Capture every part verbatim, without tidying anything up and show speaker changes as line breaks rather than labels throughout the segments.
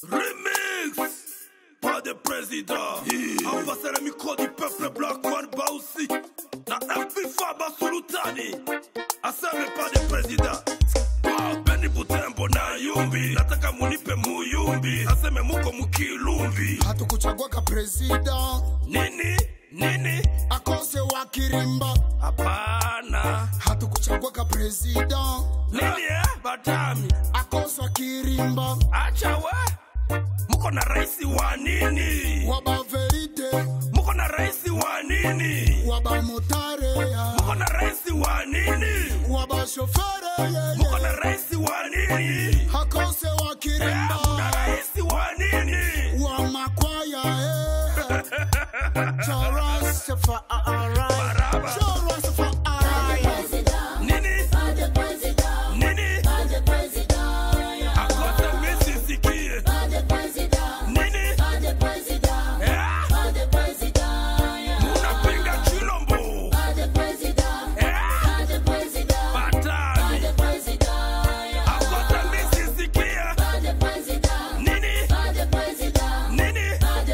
Remix, pas de président. On passe le micro du peuple Black One Baussi. Na M P Faba Sultani. Asame pas de président. Ah, Benny Butembo na yumbi. Nataka munipe muyumbi. Aseme muko mukilumbi.
Hatukuchagua ka president.
Nini? Nini?
Akose wa Kirimba.
Hapana.
Hatukuchagua ka president.
Nini eh? Batami.
Akose wa Kirimba.
Acha we. Muko na raisi wa nini?
Waba verite.
Muko na raisi wa nini?
Waba motare ya.
Muko na raisi wa nini?
Waba shofere ya.
Muko na raisi wa nini?
Akose wa Kirimba.
Muko na raisi wa nini?
Wa makwaya eh. Charas for alright. Charas for alright.
Nini? Nini? Akose misi sikie. Nini? Eh? Munapinga Chilombo. Eh? Batani. Akose misi sikie. Nini? Nini?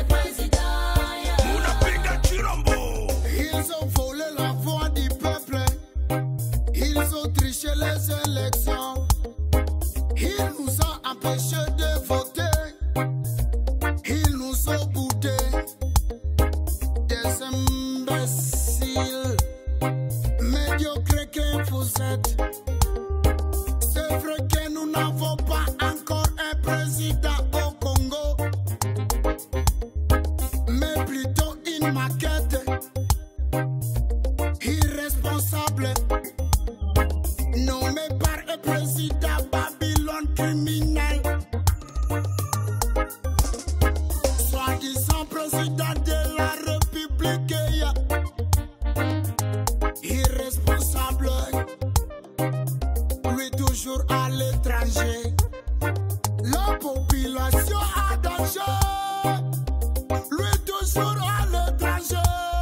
Munapinga Chilombo.
Ils ont volé la voix du peuple. Ils ont triché les élections. Ils nous ont empêchés de voter. Ils nous ont boudé. Des imbéciles. Médiocres que vous êtes. C'est vrai que nous n'avons pas encore un président au Congo, mais plutôt une maquette. Irresponsable, nommé par un président Babylone criminel, soi-disant président de la République. Irresponsable, lui toujours à l'étranger. La population a danger, lui toujours à l'étranger.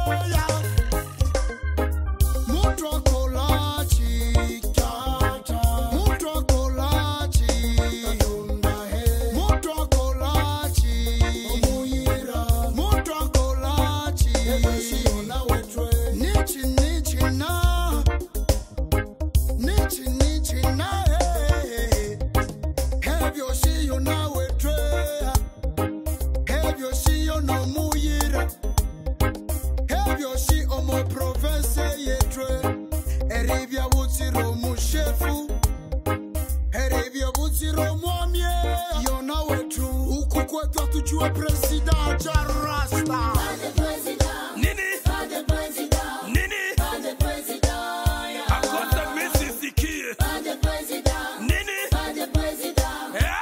Mutwa kolachi, mutwa kolachi, mutwa kolachi, mutwa kolachi. Nichi nichi na, nichi nichi na. Have you see you now we try? Have you see you no muyira? Have you see omo province yetre? Erivia butiro mu chefu. Erivia butiro mu amie. You know we true. Uku kwetu tujue president Jarasta.
Nini? Nini? Akose misi sikie. Nini? Eh?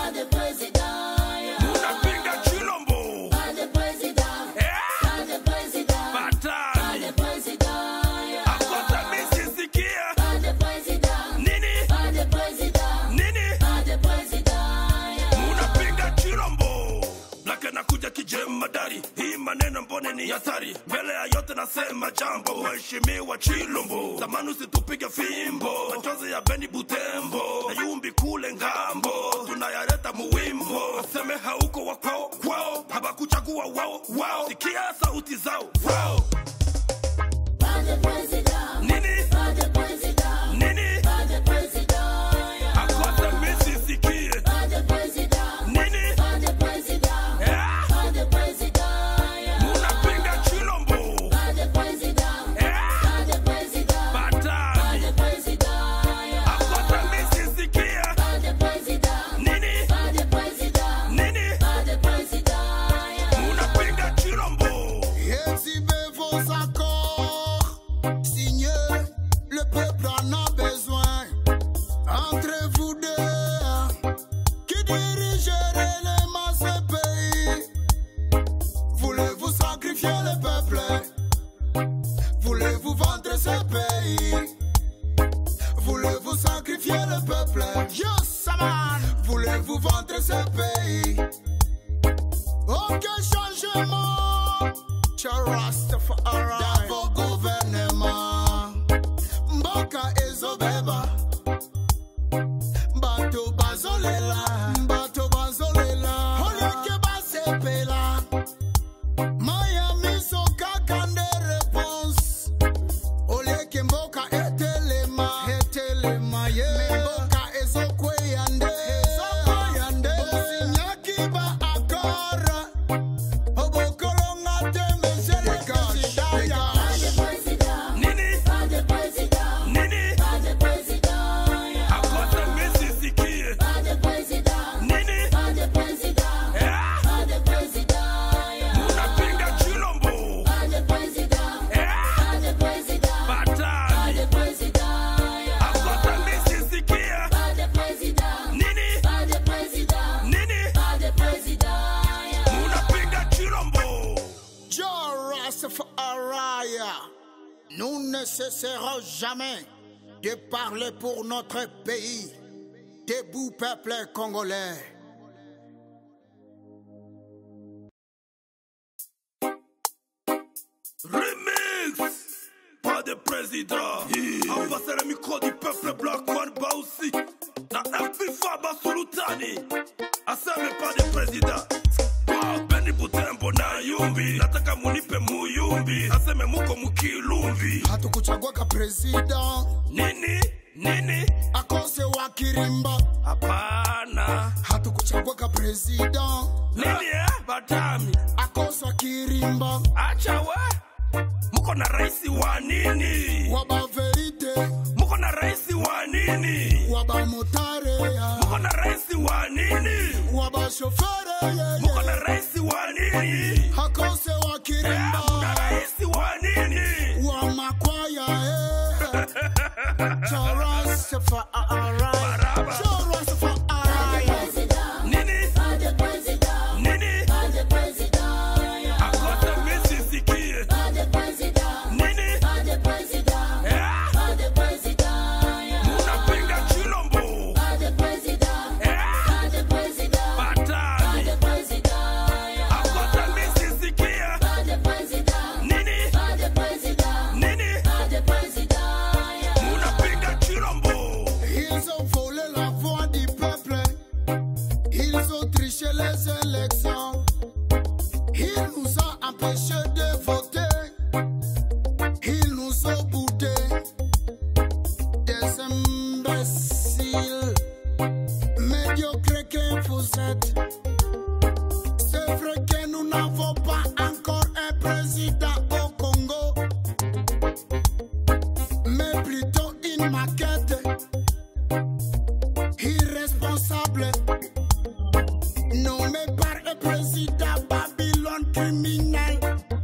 Munapinga Chilombo. Eh? Batani. Akose misi sikie. Nini? Nini? Munapinga Chilombo. Lake nakuja kijemadari. Hii maneno mbone ni hatari. Mbele ya yote nasema jambo. Mheshimiwa Chilombo. Zamani usitupige fimbo. Machozi ya Benny Butembo. Na yumbi kule ngambo. Tunayaleta muwimbo. Aseme hauko wa kwao kwao. Habakuchagua wao wao. Sikia sauti zao wao. Nini? Nini? Akose misi sikie. Nini? Eh? Munapinga Chilombo. Eh? Batani. Akose misi sikie. Nini? Nini? Munapinga Chilombo.
Exhibez vos accords, signez, le peuple en a besoin. Entre vous deux, qui dirigerez les masses du pays? Voulez-vous sacrifier le peuple? Voulez-vous vendre ce pays? Voulez-vous sacrifier le peuple? Yes, man! Voulez-vous vendre ce pays? Aucun changement, Rastafari. Dans vos gouvernements, Mboka ezobeba, Bato bazolela, Bato bazolela. Nous ne cesserons jamais de parler pour notre pays, debout peuple congolais.
Remix, pas de président. Yeah. On passe le micro du peuple Black One Baussi. Na F B Faba Sultani. Aseme pas de président. Wow, Benny Butembo na yumbi. Nataka munipe muyumbi. Aseme muko mukilumbi.
Hatukuchagua ka president.
Nini? Nini?
Akose wa Kirimba.
Hapana.
Hatukuchagua ka president.
Nini eh? Batami.
Akose wa Kirimba.
Acha we. Muko na raisi wa nini?
Waba verite.
Muko na raisi wa nini?
Waba motare.
Muko na raisi wa nini?
Waba shofere.
Muko na raisi wa nini?
Akose wa Kirimba.
Muko na raisi wa nini?
Wa makwaya eh. Choras for alright. Choras for alright.
Nini? Nini? Akota misi sikie. Nini? Eh? Munapinga Chilombo. Eh? Batani. Akota misi sikie. Nini? Nini? Munapinga Chilombo.
Ils ont volé la voix du peuple. Ils ont triché les élections. Ils nous ont empêchés de voter. Ils nous ont boudé. Des imbéciles. Médiocres que vous êtes. C'est vrai que nous n'avons pas encore un président au Congo. Mais plutôt une maquette. Irresponsable, nommé par un président Babylone criminel,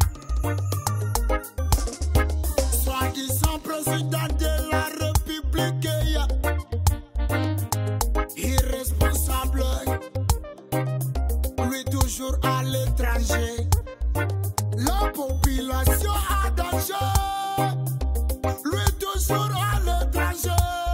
soi-disant président de la République, irresponsable, lui toujours à l'étranger, la population a danger, lui toujours à l'étranger.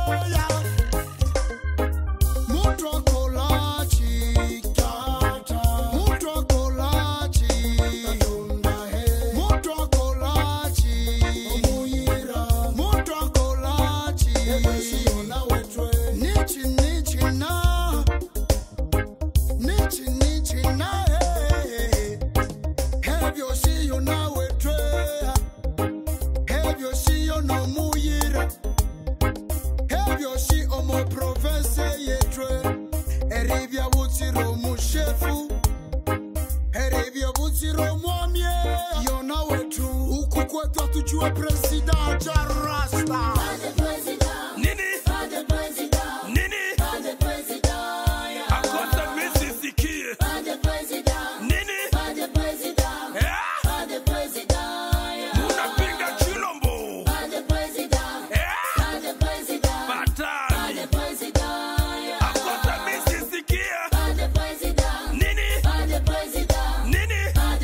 Tu es président Jarrasta.
Nini? Nini? Akota misi sikie. Nini? Eh? Munapinga Chilombo. Eh? Batani. Akota misi sikie. Nini? Nini?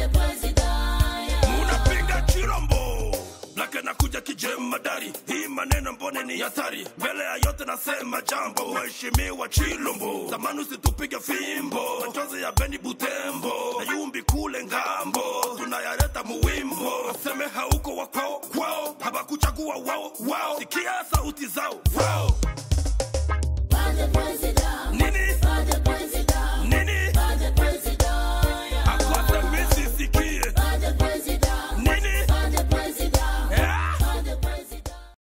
Munapinga Chilombo. Lake nakuja kijemadari. Hii maneno mbone ni hatari. Mbele ya yote nasema jambo. Mheshimiwa Chilombo. Zamani usitupige fimbo. Machozi ya Benny Butembo. Na yumbi kule ngambo. Tunayaleta muwimbo. Aseme hauko wakwao kwao. Habakuchagua wao wao. Sikia sauti zao. Wao.